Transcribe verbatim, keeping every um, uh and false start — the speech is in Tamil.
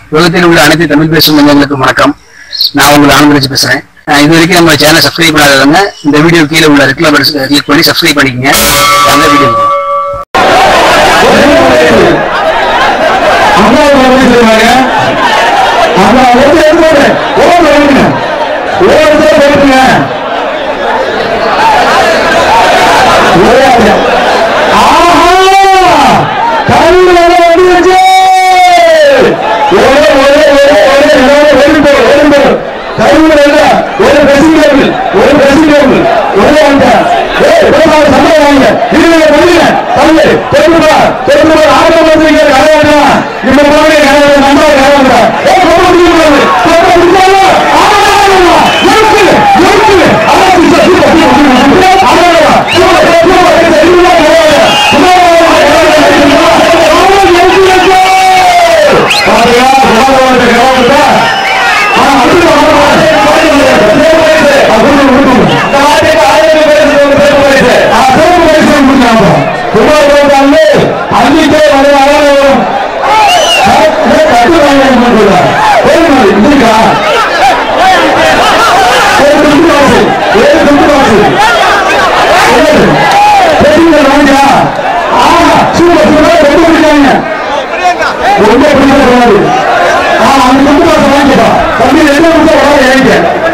உலகத்தில் உள்ள அனைத்து தமிழ் பேசும் நண்பர்களுக்கு வணக்கம். நான் உங்கள் ஆனந்தராஜ் பேசுறேன். இது வரைக்கும் நம்ம சேனல் சப்ஸ்கிரைப் பண்ணாதவங்க இந்த வீடியோ கீழே உள்ள ரெட் கலர் பட்டனை கிளிக் பண்ணி சப்ஸ்கிரைப் பண்ணிக்கங்க. அந்த வீடியோ ரொம்ப